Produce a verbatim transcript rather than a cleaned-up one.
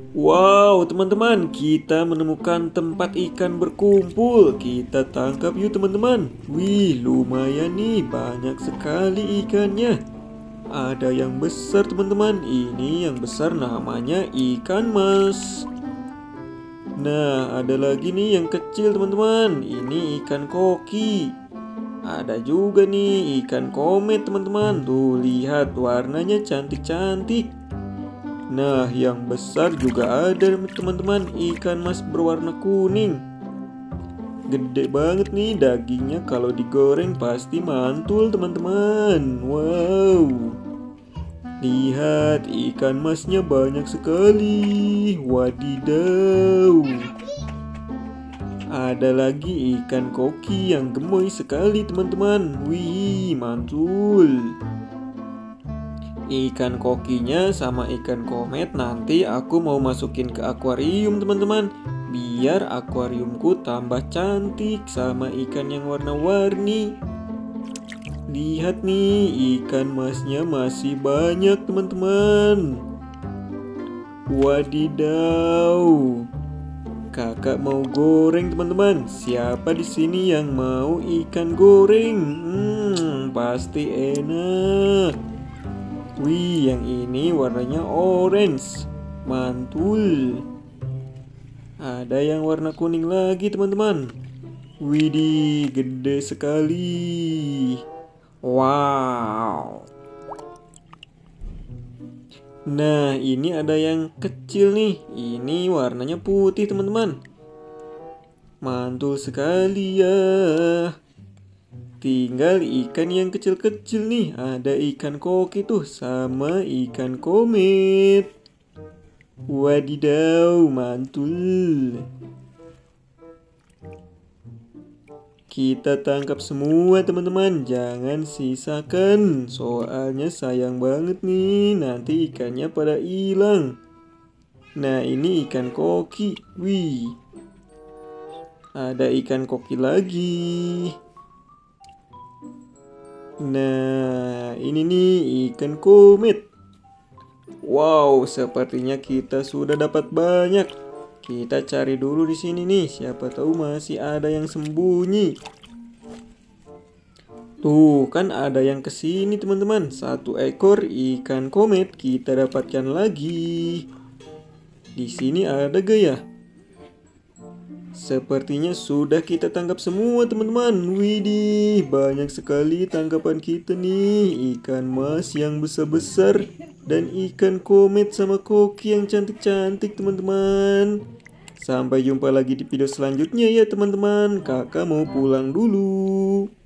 Wow, teman-teman, kita menemukan tempat ikan berkumpul. Kita tangkap yuk, teman-teman. Wih, lumayan nih, banyak sekali ikannya. Ada yang besar, teman-teman. Ini yang besar namanya ikan mas. Nah, ada lagi nih yang kecil, teman-teman. Ini ikan koki. Ada juga nih ikan komet, teman-teman. Tuh, lihat warnanya cantik-cantik. Nah, yang besar juga ada, teman-teman, ikan mas berwarna kuning. Gede banget nih dagingnya, kalau digoreng pasti mantul, teman-teman. Wow. Lihat, ikan masnya banyak sekali. Wadidaw. Ada lagi ikan koki yang gemoy sekali, teman-teman. Wih, mantul. Ikan kokinya sama ikan komet nanti aku mau masukin ke akuarium, teman-teman. Biar akuariumku tambah cantik sama ikan yang warna-warni. Lihat nih, ikan masnya masih banyak, teman-teman. Wadidaw. Kakak mau goreng, teman-teman. Siapa di sini yang mau ikan goreng? Hmm, pasti enak. Wih, yang ini warnanya orange. Mantul. Ada yang warna kuning lagi, teman-teman. Widih, gede sekali. Wow. Nah, ini ada yang kecil nih. Ini warnanya putih, teman-teman. Mantul sekali ya. Tinggal ikan yang kecil-kecil nih. Ada ikan koki tuh sama ikan komet. Wadidaw, mantul. Kita tangkap semua, teman-teman. Jangan sisakan. Soalnya sayang banget nih. Nanti ikannya pada hilang. Nah, ini ikan koki. Wih. Ada ikan koki lagi. Nah, ini nih ikan komet. Wow, sepertinya kita sudah dapat banyak. Kita cari dulu di sini nih, siapa tahu masih ada yang sembunyi. Tuh, kan ada yang kesini, teman-teman. Satu ekor ikan komet kita dapatkan lagi. Di sini ada gak ya? Sepertinya sudah kita tangkap semua, teman-teman. Widih, banyak sekali tangkapan kita nih. Ikan mas yang besar-besar dan ikan komet sama koki yang cantik-cantik, teman-teman. Sampai jumpa lagi di video selanjutnya ya, teman-teman. Kakak mau pulang dulu.